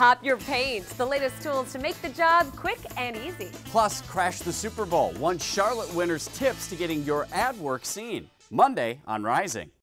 Pop your paint, the latest tools to make the job quick and easy. Plus, Crash the Super Bowl, one Charlotte winner's tips to getting your ad work seen. Monday on Rising.